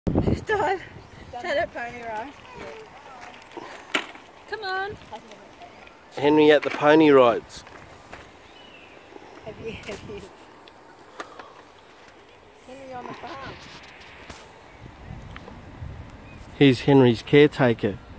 She's done. Had a pony ride. Come on. Henry at the pony rides. Have you? Henry on the farm. Here's Henry's caretaker.